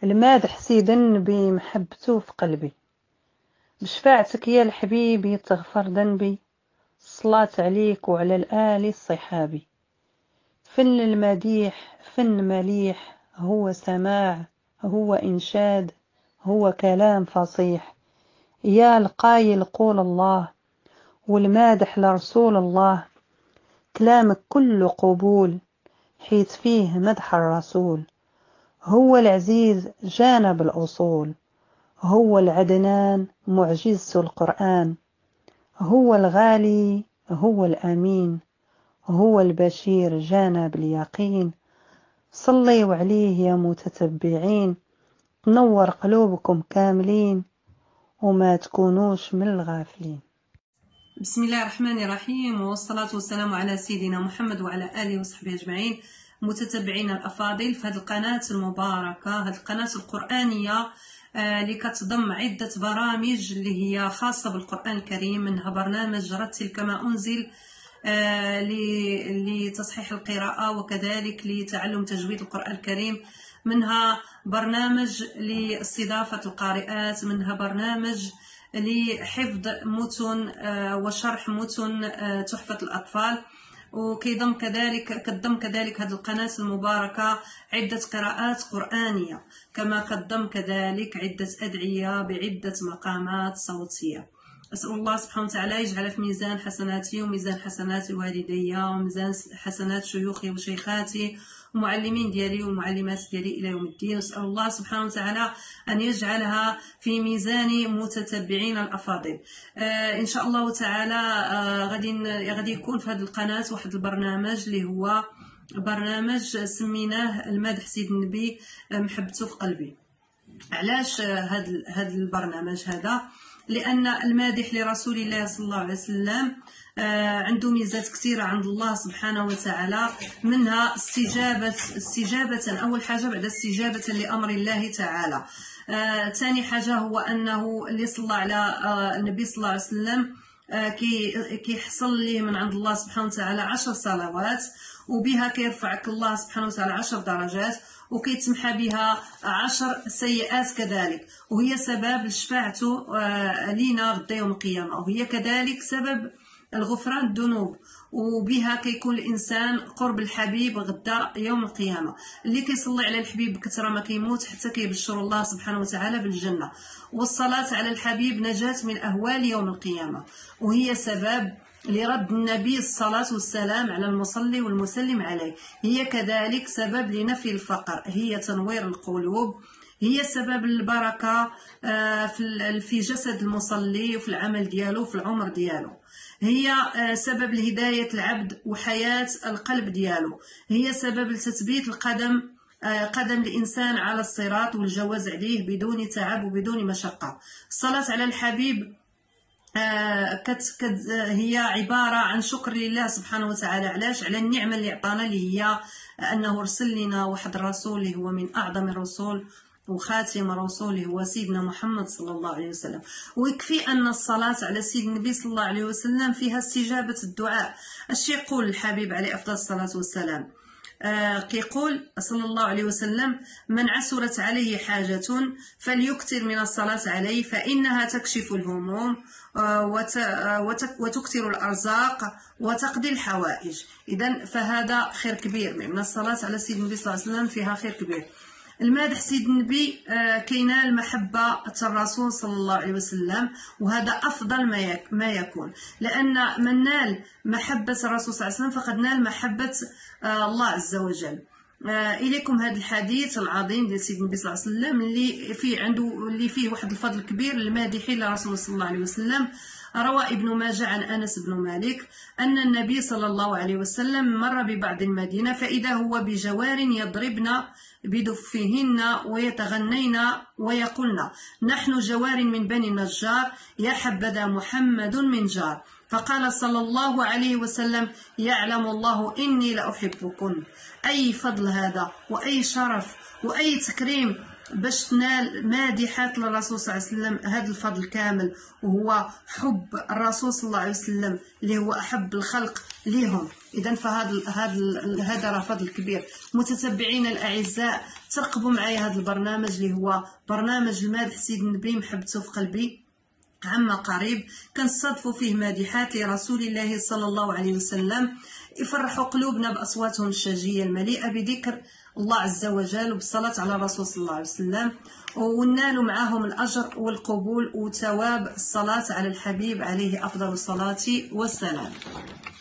المادح سيد النبي محبته في قلبي، بشفاعتك يا الحبيبي تغفر ذنبي، الصلاة عليك وعلى الآل الصحابي. فن المديح فن مليح، هو سماع، هو إنشاد، هو كلام فصيح. يا القايل قول الله، والمادح لرسول الله، كلامك كله قبول، حيث فيه مدح الرسول. هو العزيز جانب الأصول، هو العدنان معجزة القرآن، هو الغالي هو الأمين، هو البشير جانب اليقين. صليوا عليه يا متتبعين، تنور قلوبكم كاملين، وما تكونوش من الغافلين. بسم الله الرحمن الرحيم، والصلاة والسلام على سيدنا محمد وعلى آله وصحبه أجمعين. متتبعينا الأفاضل في هذه القناة المباركة، هذه القناة القرآنية اللي كتضم عدة برامج اللي هي خاصة بالقرآن الكريم، منها برنامج رتل كما أنزل لتصحيح القراءة وكذلك لتعلم تجويد القرآن الكريم، منها برنامج لاستضافة القارئات، منها برنامج لحفظ متن وشرح متن تحفة الأطفال. وكيضم كذلك هذه القناة المباركة عدة قراءات قرآنية، كما قدم كذلك عدة أدعية بعدة مقامات صوتية. أسأل الله سبحانه وتعالى يجعل في ميزان حسناتي وميزان حسنات والدي وميزان حسنات شيوخي وشيخاتي ومعلمين ديالي والمعلمات ديالي إلى يوم الدين. وأسأل الله سبحانه وتعالى أن يجعلها في ميزان متتبعين الأفاضل. إن شاء الله تعالى غادي يكون في هذه القناة واحد البرنامج اللي هو برنامج سميناه المدح سيد النبي محبته في قلبي. علاش هذا البرنامج هذا؟ لأن المادح لرسول الله صلى الله عليه وسلم عنده ميزات كثيرة عند الله سبحانه وتعالى، منها استجابة أول حاجة بعد استجابة لأمر الله تعالى. ثاني حاجة هو أنه اللي صلى على النبي صلى الله عليه وسلم كيحصل ليه من عند الله سبحانه وتعالى 10 صلوات، وبها كيرفعك الله سبحانه وتعالى 10 درجات، وكيتمحى بها 10 سيئات كذلك، وهي سبب لشفاعته لينا غدا يوم القيامة، وهي كذلك سبب الغفران الذنوب، وبها كيكون الانسان قرب الحبيب غدا يوم القيامه. اللي كيصلي على الحبيب بكثره ما كيموت حتى كيبشر الله سبحانه وتعالى بالجنه. والصلاه على الحبيب نجاة من اهوال يوم القيامه، وهي سبب لرد النبي الصلاة والسلام على المصلي والمسلم عليه. هي كذلك سبب لنفي الفقر، هي تنوير القلوب، هي سبب البركة في جسد المصلي وفي العمل ديالو وفي العمر ديالو، هي سبب لهداية العبد وحياة القلب ديالو، هي سبب لتثبيت قدم الإنسان على الصراط والجواز عليه بدون تعب وبدون مشقة. الصلاة على الحبيب هي عبارة عن شكر لله سبحانه وتعالى. علاش؟ على النعمة اللي عطانا، اللي هي أنه رسل لنا واحد الرسول اللي هو من أعظم الرسول وخاتم رسوله هو سيدنا محمد صلى الله عليه وسلم. ويكفي أن الصلاة على سيد النبي صلى الله عليه وسلم فيها استجابة الدعاء. اش يقول الحبيب عليه أفضل الصلاة والسلام؟ كيقول صلى الله عليه وسلم: من عسرت عليه حاجة فليكثر من الصلاة عليه، فإنها تكشف الهموم وتكثر الأرزاق وتقضي الحوائج. إذن فهذا خير كبير من الصلاة على سيد النبي صلى الله عليه وسلم، فيها خير كبير. المادح سيد النبي كينال محبة الرسول صلى الله عليه وسلم، وهذا أفضل ما يكون، لأن من نال محبة الرسول صلى الله عليه وسلم فقد نال محبة الله عز وجل. إليكم هذا الحديث العظيم ديال سيد النبي صلى الله عليه وسلم اللي فيه واحد الفضل كبير للمادحين لرسول صلى الله عليه وسلم. روى ابن ماجه عن أنس بن مالك أن النبي صلى الله عليه وسلم مر ببعض المدينة فإذا هو بجوار يضربن بدفهن ويتغنين ويقولن: نحن جوار من بني النجار، يا حبذا محمد من جار. فقال صلى الله عليه وسلم: يعلم الله إني لأحبكن. أي فضل هذا، وأي شرف، وأي تكريم باش تنال مادحات للرسول صلى الله عليه وسلم. هذا الفضل كامل وهو حب الرسول صلى الله عليه وسلم اللي هو أحب الخلق ليهم. إذن هذا راه فضل كبير. متتبعين الأعزاء، ترقبوا معايا هذا البرنامج اللي هو برنامج المادح سيد النبي محبته في قلبي. عما قريب كنصادفوا فيه مادحات لرسول الله صلى الله عليه وسلم يفرحوا قلوبنا بأصواتهم الشجية المليئة بذكر الله عز وجل وبالصلاة على الرسول صلى الله عليه وسلم، ونالوا معهم الأجر والقبول وثواب الصلاة على الحبيب عليه أفضل الصلاة والسلام.